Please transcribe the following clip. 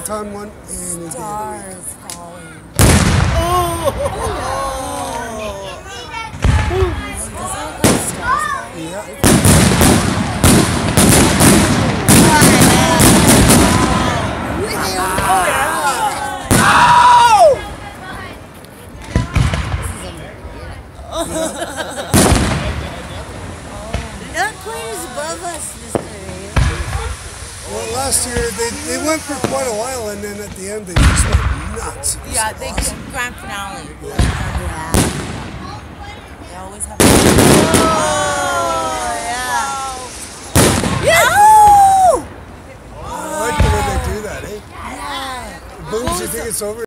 on one and it's Stars falling. Oh! Does it look like stars falling? Yeah. Not quite as above us, Mr. Well, last year they went for quite a while, and then at the end they just went nuts. Yeah, they grand finale. Yeah. They always have. Oh yeah. I like the way they do that, eh? Yeah. Booms, you think it's over?